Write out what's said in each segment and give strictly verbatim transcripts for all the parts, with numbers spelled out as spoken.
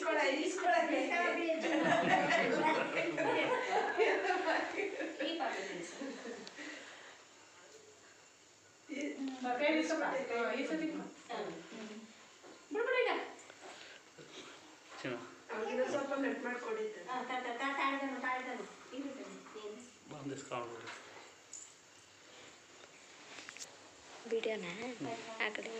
ಸ್ವಲ್ಪ ಕಟ್ ಮಾಡ್ಕೊಡಿದ್ದೆ ವಿಡಿಯೋನ ಆ ಕಡೆ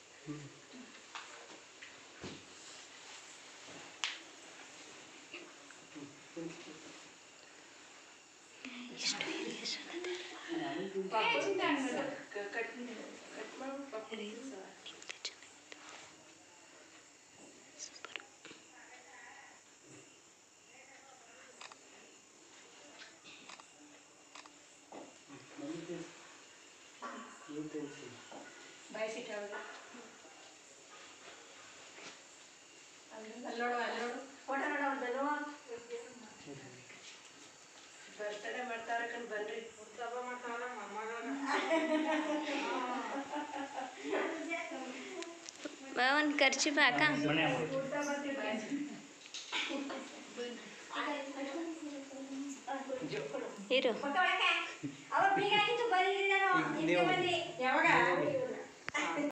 ಎಷ್ಟು ಸೂಪರ್. ಬಯಸಿಟ್ಟು ಅಲ್ಲೋಡು ಅಲ್ಲೋಡು ಫೋಟೋ ನೋಡೋದು ಬರ್ತಡೇ ಮಾಡ್ತಾರ ಕಂಡು ಬನ್ರಿ ಹಬ್ಬ ಮಾಡ್ತಾರ ಒಂದು ಖರ್ಚು ಬಾಕ ಇರು ಯಾವಾಗ